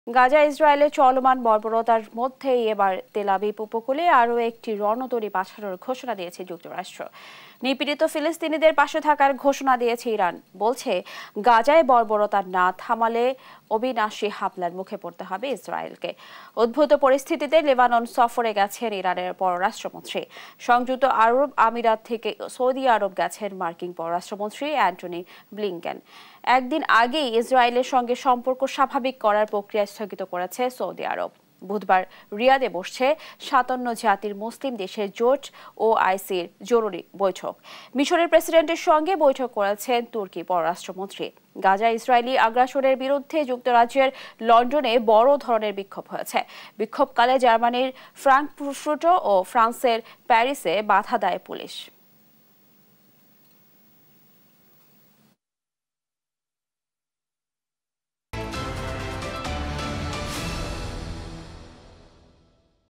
গাজা ইসরায়েলে চলমান বর্বরতার মধ্যেই এবার তেল আবিব উপকূলে আরও একটি রণতরী পাঠানোর ঘোষণা দিয়েছে যুক্তরাষ্ট্র। নিপীড়িত ফিলিস্তিনিদের পাশে থাকার ঘোষণা দিয়েছে ইরান। বলছে গাজায় বর্বরতা না থামালে অবিনাশী হামলার মুখে পড়তে হবে ইসরায়েলকে। উদ্ভূত পরিস্থিতিতে লেবানন সফরে গেছেন ইরানের পররাষ্ট্রমন্ত্রী। সংযুক্ত আরব আমিরাত থেকে সৌদি আরব গেছেন মার্কিন পররাষ্ট্রমন্ত্রী অ্যান্টনি ব্লিংকেন। একদিন আগেই ইসরায়েলের সঙ্গে সম্পর্ক স্বাভাবিক করার প্রক্রিয়া স্থগিত করেছে সৌদি আরব। বুধবার রিয়াদে বসছে ৫৭ জাতির মুসলিম দেশের জোট ও আইসির জরুরি বৈঠক। মিশরের প্রেসিডেন্টের সঙ্গে বৈঠক করেছেন তুর্কি পররাষ্ট্রমন্ত্রী। গাজা ইসরায়েলি আগ্রাসনের বিরুদ্ধে যুক্তরাজ্যের লন্ডনে বড় ধরনের বিক্ষোভ হয়েছে। বিক্ষোভকালে জার্মানির ফ্রাঙ্কফুর্ট ও ফ্রান্সের প্যারিসে বাধা দেয় পুলিশ।